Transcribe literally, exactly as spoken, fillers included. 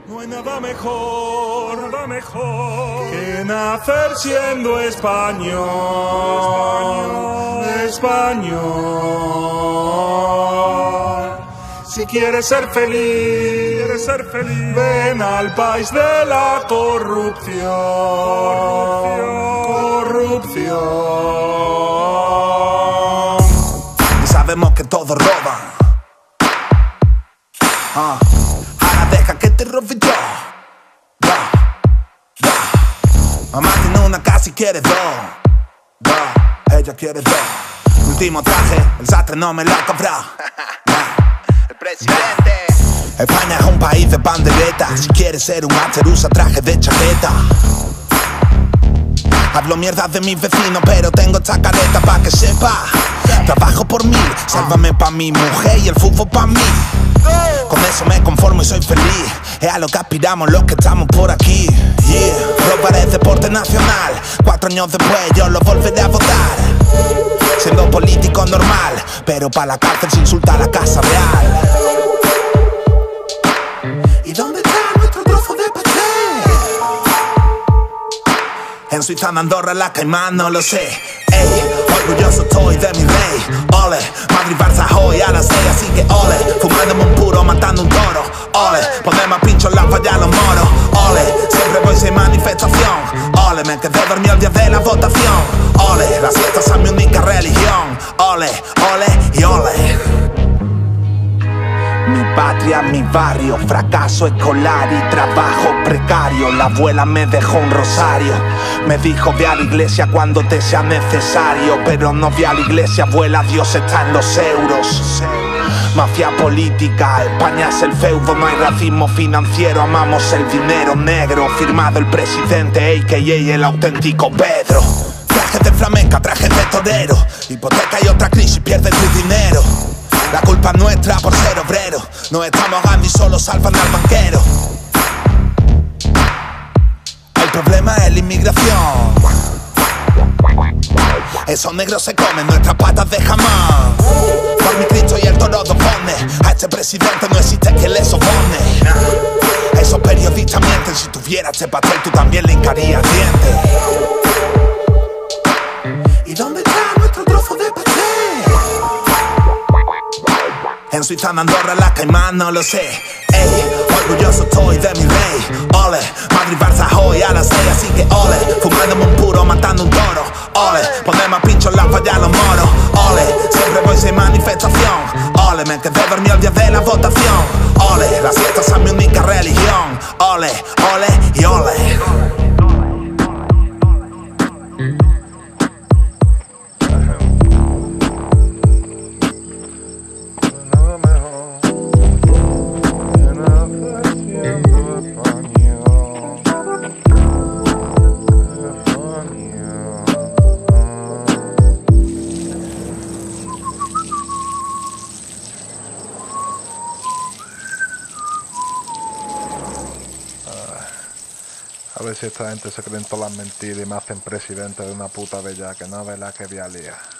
No hay nada mejor, nada mejor que nacer siendo español, español. Si quieres ser feliz, quieres ser feliz, ven al país de la corrupción, corrupción, corrupción. Y sabemos que todos roban. Ah. Ahora deja que te robe yo. Yeah. Yeah. Mamá tiene una casa y quiere dos. Yeah. Ella quiere dos. Último traje, el sastre no me lo ha comprado. El presidente. España es un país de banderetas. Si quieres ser un hater, usa traje de chaqueta. Hablo mierda de mis vecinos, pero tengo esta careta pa' que sepa. Trabajo por mí, sálvame pa' mi mujer y el fútbol pa' mí. Con eso me conformo y soy feliz. Es a lo que aspiramos los que estamos por aquí. Yeah, robar es deporte nacional. Cuatro años después yo lo volveré a votar. Siendo político normal, pero pa' la cárcel se insulta a la Casa Real. ¿Y dónde está nuestro trozo de pastel? En Suiza, en Andorra, en la Caimán, no lo sé. Ey, orgulloso estoy de mi rey. Ole, Madrid, Barça, hoy a las seis, así que ole. Fumándome un puro, matando un toro. Ole, ponemos a pincho en la falla a los moros. Ole, siempre voy sin manifestación. Ole, me quedé dormido el día de la votación. Ole, las fiestas son mi única religión. Ole, ole y ole. Mi patria, mi barrio, fracaso escolar y trabajo precario. La abuela me dejó un rosario. Me dijo ve a la iglesia cuando te sea necesario. Pero no ve a la iglesia, abuela, Dios está en los euros. Mafia política, España es el feudo. No hay racismo financiero, amamos el dinero negro. Firmado el presidente, a k a el auténtico Pedro. Traje de flamenca, traje de torero. Hipoteca y otra crisis, pierde tu dinero. La culpa es nuestra por ser obrero. No estamos ahogando y solo salvan al banquero. El problema es la inmigración. Esos negros se comen nuestras patas de jamón. Por mi Cristo y el toro dos bondes. A este presidente no existe quien le soborne. Esos periodistas mienten. Si tuviera este pastel tú también le hincarías dientes. ¿Y dónde está nuestro trozo de pastel? En Suiza, en Andorra, en la Caimán, no lo sé. Ey, orgulloso estoy de mi rey. Ole, Madrid, Barça, hoy a las seis, así que ole. Fumándome un puro, matando un toro. Ole, ponemos a pincho en la falla a los moros. Ole, siempre voy sin manifestación. Ole, me quedé dormido el día de la votación. Ole, las fiestas son mi única religión. Ole, ole y ole. A ver si esta gente se creen todas las mentiras y me hacen presidente de una puta bella que no ve la que voy a liar.